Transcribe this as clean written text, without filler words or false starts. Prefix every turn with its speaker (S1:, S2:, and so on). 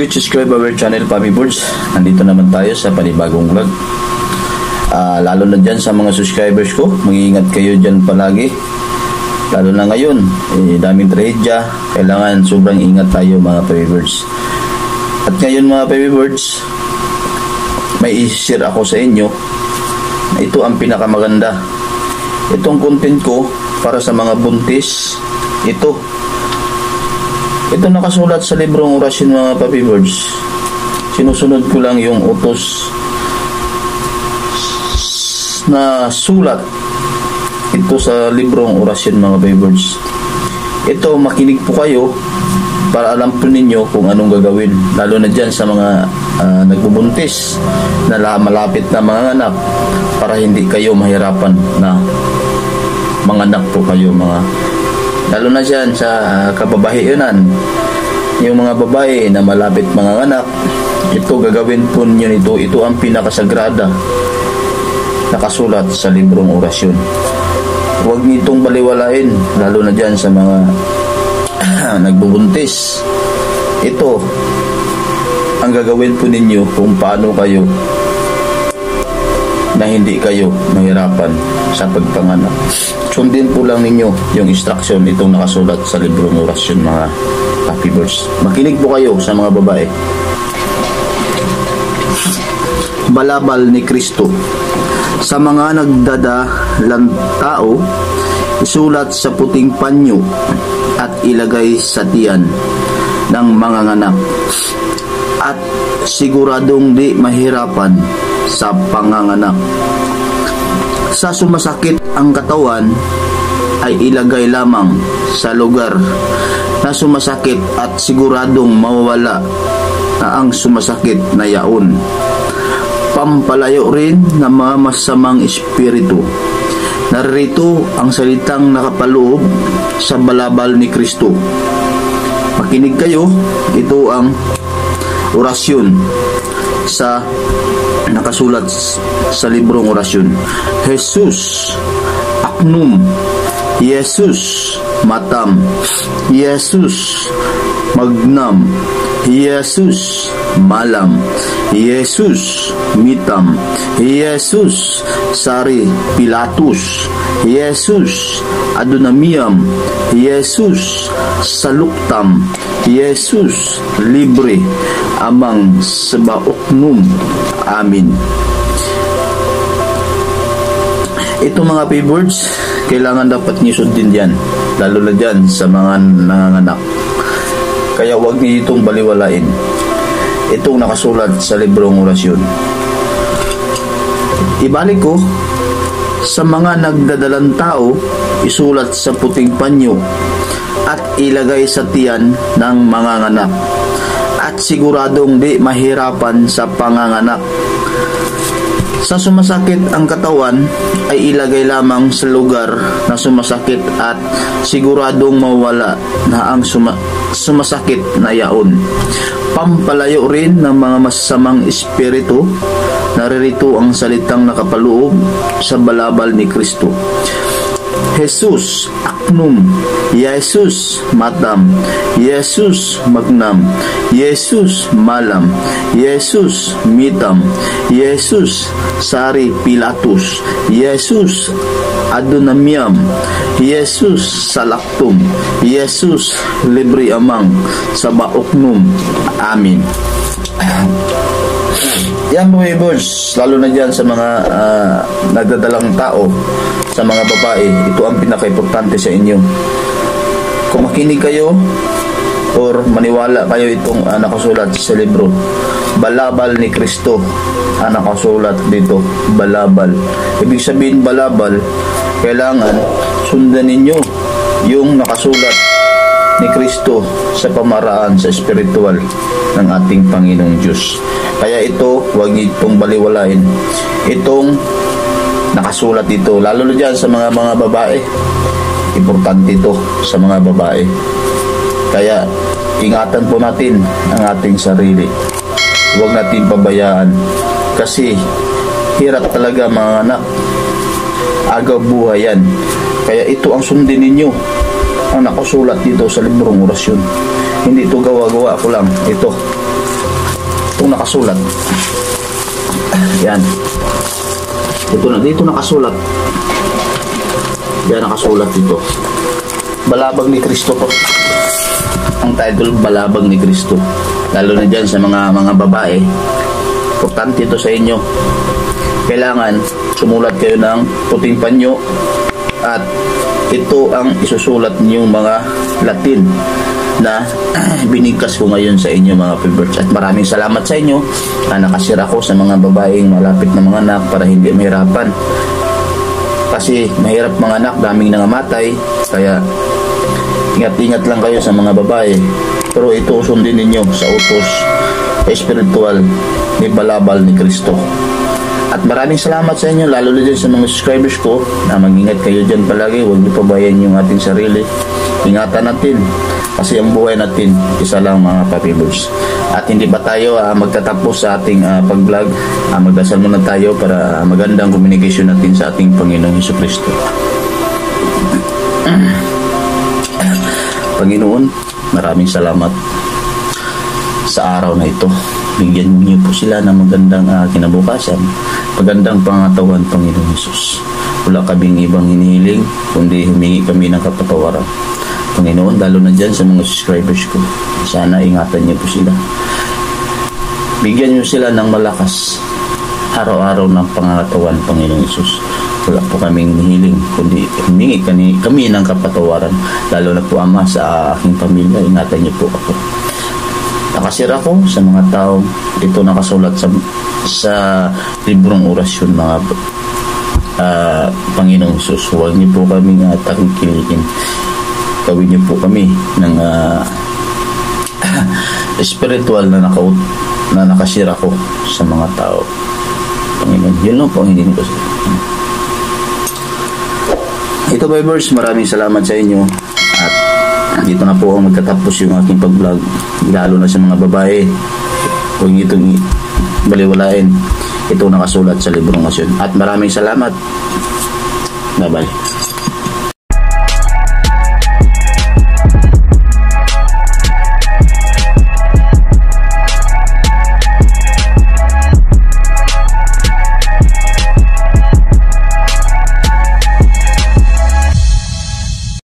S1: please subscribe our channel, Papi Birds. Nandito naman tayo sa panibagong vlog. Lalo na dyan sa mga subscribers ko, mag-iingat kayo dyan palagi. Lalo na ngayon, daming trahedya. Kailangan sobrang ingat tayo mga Papi Birds. At ngayon mga Papi Birds, may i-share ako sa inyo na ito ang pinakamaganda. Itong content ko para sa mga buntis. Ito nakasulat sa librong orasyon mga Papi Birds. Sinusunod ko lang yung utos na sulat ito sa librong orasyon mga Papi Birds. Ito, makinig po kayo para alam po ninyo kung anong gagawin, lalo na dyan sa mga nagbubuntis na malapit na mga anak, para hindi kayo mahirapan na mga anak po kayo lalo na dyan sa kababahianan, yung mga babae na malapit mga anak. Ito gagawin po ninyo nito. Ito ang pinakasagrada nakasulat sa librong orasyon. Huwag nitong baliwalain, lalo na dyan sa mga nagbubuntis. Ito ang gagawin po ninyo kung paano kayo na hindi kayo mahirapan sa pagpanganak. Sundin po lang ninyo yung instruction itong nakasulat sa librong orasyon mga Papi Birds. Makinig po kayo sa mga babae. Balabal ni Kristo. Sa mga nagdadalang tao, isulat sa puting panyo at ilagay sa tiyan ng mga anak, at siguradong di mahirapan sa panganganak. Sa sumasakit ang katawan ay ilagay lamang sa lugar na sumasakit at siguradong mawawala na ang sumasakit na yaon. Pampalayo rin ng mga masamang espiritu. Narito ang salitang nakapaloob sa balabal ni Kristo. Makinig kayo, ito ang orasyon sa nakasulat sa librong orasyon. Jesus aknum, Jesus matam, Jesus magnam, Jesus malam, Jesus mitam, Jesus sari pilatus, Jesus adonamiam, Jesus saluktam, Jesus libre amang sebaoknum. Amin. Ito mga Papi Birds, kailangan dapat niyo sundin yan, lalo na dyan sa mga nanganganak. Kaya huwag niyo itong baliwalain. Itong nakasulat sa librong orasyon. Ibalik ko, sa mga nagdadalang tao, isulat sa puting panyo at ilagay sa tiyan ng mga anak, at siguradong di mahirapan sa panganganak. Sa sumasakit ang katawan ay ilagay lamang sa lugar na sumasakit at siguradong mawala na ang sumasakit na yaon. Pampalayo rin ng mga masamang espiritu. Naririto ang salitang nakapaloob sa balabal ni Kristo. Jesus aknum, Jesus matam, Jesus magnam, Jesus malam, Jesus mitam, Jesus sari pilatus, Jesus adonamiam, Jesus salaktum, Jesus libre amang sabaoknum. Amin. Yan mga Birds, lalo na dyan sa mga nagdadalang tao, sa mga babae, ito ang pinaka-importante sa inyo. Kung makinig kayo or maniwala kayo, itong nakasulat sa libro, balabal ni Kristo ang nakasulat dito, balabal. Ibig sabihin balabal, kailangan sundan ninyo yung nakasulat ni Kristo sa pamaraan sa spiritual ng ating Panginoong Diyos. Kaya ito, huwag niyo itong baliwalain. Itong nakasulat dito, lalo na dyan sa mga babae. Importante ito sa mga babae. Kaya ingatan po natin ang ating sarili. Huwag natin pabayaan. Kasi hirap talaga mga anak. Agaw buhay yan. Kaya ito ang sundin ninyo. Ang nakasulat dito sa librong orasyon. Hindi ito gawa-gawa ko lang. Ito. Itong nakasulat. Yan. Dito nakasulat. Yan nakasulat dito. Balabag ni Kristo po. Ang title, Balabag ni Kristo. Lalo na dyan sa mga babae. Importante ito sa inyo. Kailangan sumulat kayo ng puting panyo at ito ang isusulat niyong mga Latin na binigkas ko ngayon sa inyo mga viewers. At maraming salamat sa inyo na nakasira ko sa mga babaeng malapit na mga anak para hindi mahirapan. Kasi mahirap mga anak, daming nangamatay. Kaya ingat-ingat lang kayo sa mga babae. Pero ito sundin ninyo sa utos espiritual ni Balabal ni Kristo. At maraming salamat sa inyo, lalo na dyan sa mga subscribers ko, na mag-ingat kayo dyan palagi. Huwag niyo pabayan yung ating sarili. Ingatan natin. Kasi ang buhay natin, isa lang mga papibers. At hindi pa tayo magtatapos sa ating pag-vlog. Magdasal muna tayo para magandang communication natin sa ating Panginoong Jesucristo. Panginoon, maraming salamat sa araw na ito. Bigyan niyo po sila ng magandang kinabukasan, magandang pangatawan, Panginoon Hesus. Wala kaming ibang hinihiling, kundi humingi kami ng kapatawaran. Panginoon, lalo na dyan sa mga subscribers ko, sana ingatan niyo po sila. Bigyan niyo sila ng malakas, araw-araw ng pangatawan, Panginoon Hesus. Wala po kaming hinihiling, kundi humingi kami ng kapatawaran. Lalo na po, Ama, sa aking pamilya, ingatan niyo po ako. Nakasira ko sa mga tao. Ito nakasulat sa librong orasyon, mga Panginoong Hesus. Huwag niyo po kami takikilikin. Gawin niyo po kami ng spiritual na nakasira ko sa mga tao. Panginoon, yun lang po ang hindi ko sa ito, viewers. Maraming salamat sa inyo. At dito na po ako magtatapos yung aking pag-vlog, lalo na sa mga babae. Huwag niyo itong baliwalain. Ito nakasulat sa librong orasyon. At maraming salamat. Bye bye.